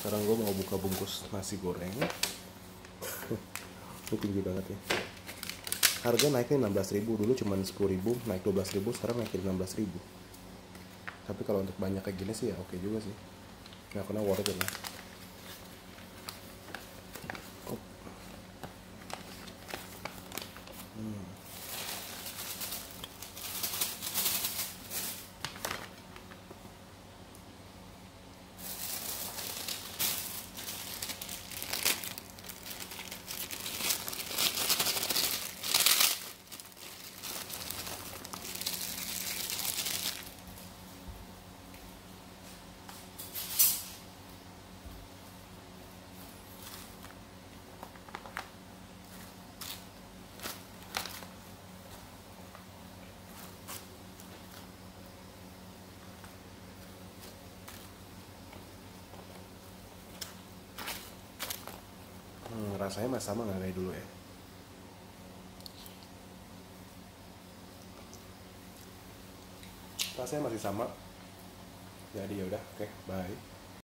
Sekarang gue mau buka bungkus nasi goreng. Ini tinggi banget ya. Harga naiknya 16.000, dulu cuma 10.000, naik 12.000, sekarang naikin 16.000. Tapi kalau untuk banyak kayak gini sih ya oke juga sih. Nggak kena worth it lah. Rasanya masih sama nggak kayak dulu ya? Rasanya masih sama. Jadi yaudah, oke, bye.